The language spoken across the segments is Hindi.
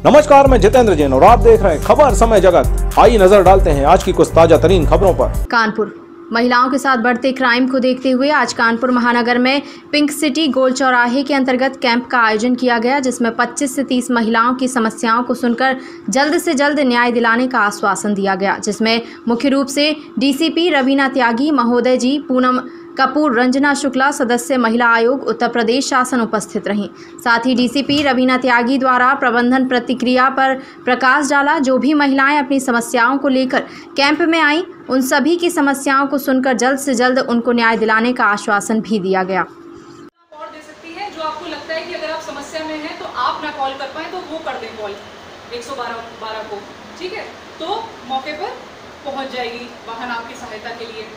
नमस्कार, मैं जितेंद्र जैन और आप देख रहे हैं खबर समय जगत। आइए नजर डालते हैं आज की कुछ ताजा तरीन खबरों पर। कानपुर महिलाओं के साथ बढ़ते क्राइम को देखते हुए आज कानपुर महानगर में पिंक सिटी गोल चौराहे के अंतर्गत कैंप का आयोजन किया गया, जिसमें 25 से 30 महिलाओं की समस्याओं को सुनकर जल्द से जल्द न्याय दिलाने का आश्वासन दिया गया, जिसमें मुख्य रूप से डीसीपी रवीना त्यागी महोदय जी, पूनम कपूर, रंजना शुक्ला, सदस्य महिला आयोग उत्तर प्रदेश शासन उपस्थित रहीं। साथ ही डीसीपी रवीना त्यागी द्वारा प्रबंधन प्रतिक्रिया पर प्रकाश डाला। जो भी महिलाएं अपनी समस्याओं को लेकर कैंप में आईं, उन सभी की समस्याओं को सुनकर जल्द से जल्द उनको न्याय दिलाने का आश्वासन भी दिया गया। और दे सकती है जो आपको लगता है कि अगर आप समस्या में हैं तो आप ना कॉल कर पाए तो वो कर दें कॉल 112 को, ठीक है, तो मौके पर पहुंच जाएगी वाहन आपकी सहायता के लिए।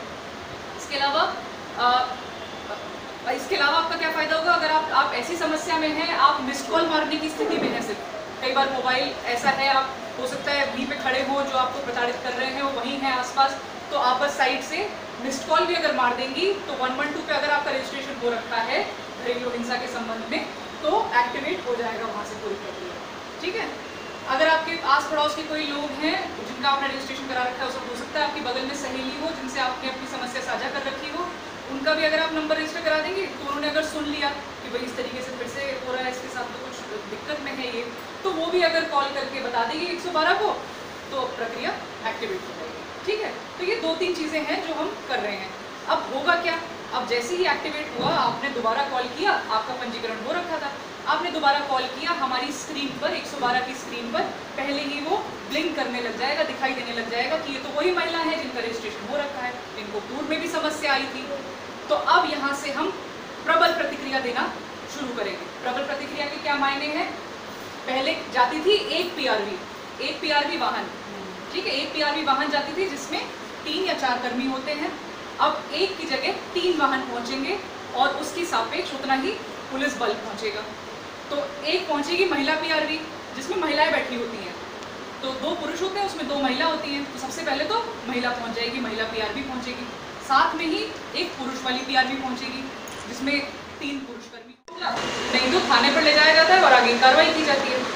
इसके अलावा आपका क्या फ़ायदा होगा अगर आप ऐसी समस्या में हैं, आप मिस्ड कॉल मारने की स्थिति में हैं। सिर्फ कई बार मोबाइल ऐसा है, आप हो सकता है वहीं पे खड़े हो, जो आपको प्रताड़ित कर रहे हैं वो वहीं है आसपास, तो आप बस साइड से मिस्ड कॉल भी अगर मार देंगी तो 112 पे अगर आपका रजिस्ट्रेशन हो रखा है घरेलू हिंसा के संबंध में तो एक्टिवेट हो जाएगा वहाँ से पूरी प्रक्रिया, ठीक है। अगर आपके आस पड़ोस के कोई लोग हैं जिनका आपने रजिस्ट्रेशन करा रखा है, उसको हो सकता है आपकी बगल में सहेली हो जिनसे आपने अपनी समस्या साझा कर रखी हो, उनका भी अगर आप नंबर रजिस्टर करा देंगे तो उन्होंने अगर सुन लिया कि भाई इस तरीके से फिर से हो रहा है, इसके साथ तो कुछ दिक्कत में है ये, तो वो भी अगर कॉल करके बता देंगे 112 को तो प्रक्रिया एक्टिवेट हो जाएगी, ठीक है। तो ये 2-3 चीज़ें हैं जो हम कर रहे हैं। अब होगा क्या, अब जैसे ही एक्टिवेट हुआ, आपने दोबारा कॉल किया, आपका पंजीकरण हो रखा था, आपने दोबारा कॉल किया, हमारी स्क्रीन पर 112 की स्क्रीन पर पहले ही वो ब्लिंक करने लग जाएगा, दिखाई देने लग जाएगा कि ये तो वही महिला है जिनका रजिस्ट्रेशन हो रखा है, इनको पूर्व में भी समस्या आई थी। तो अब यहाँ से हम प्रबल प्रतिक्रिया देना शुरू करेंगे। प्रबल प्रतिक्रिया के क्या मायने हैं? पहले जाती थी एक पीआरवी वाहन, ठीक है, एक पीआरवी वाहन जाती थी जिसमें 3 या 4 कर्मी होते हैं। अब एक की जगह 3 वाहन पहुँचेंगे और उसकी सापेक्ष उतना ही पुलिस बल पहुँचेगा। तो एक पहुँचेगी महिला पीआरवी जिसमें महिलाएं बैठी होती हैं, तो 2 पुरुष होते हैं, उसमें 2 महिला होती हैं। तो सबसे पहले तो महिला पहुँच जाएगी, महिला पीआरवी पहुँचेगी, साथ में ही एक पुरुष वाली पीआरवी पहुँचेगी जिसमें 3 पुरुष कर्मी, नहीं तो थाने पर ले जाया जाता है और आगे कार्रवाई की जाती है।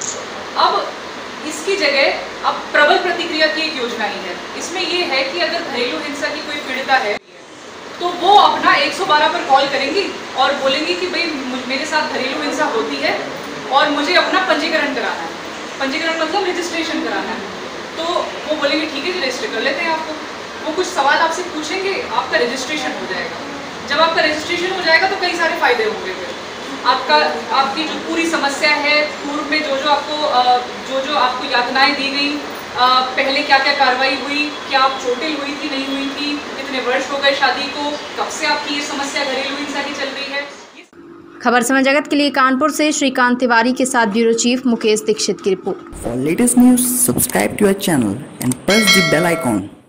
अब इसकी जगह अब प्रबल प्रतिक्रिया की एक योजना ही है। इसमें यह है कि अगर घरेलू हिंसा की कोई पीड़िता है तो वो अपना 112 पर कॉल करेंगी और बोलेंगी कि भाई मेरे साथ घरेलू हिंसा होती है और मुझे अपना पंजीकरण कराना है। पंजीकरण मतलब रजिस्ट्रेशन कराना है। तो वो बोलेंगे ठीक है जी, रजिस्टर कर लेते हैं आपको। वो कुछ सवाल आपसे पूछेंगे, आपका रजिस्ट्रेशन हो जाएगा। जब आपका रजिस्ट्रेशन हो जाएगा तो कई सारे फायदे होंगे। फिर आपकी जो पूरी समस्या है, पूर्व में जो आपको यातनाएं दी गई, पहले क्या क्या कार्रवाई हुई, क्या आप चोटिल हुई थी, नहीं हुई थी, कितने वर्ष हो गए शादी को, कब से आपकी ये समस्या घरेलू हिंसा की चल रही है। खबर समय जगत के लिए कानपुर से श्रीकांत तिवारी के साथ ब्यूरो चीफ मुकेश दीक्षित की report. For latest news, subscribe to our channel and press the bell icon.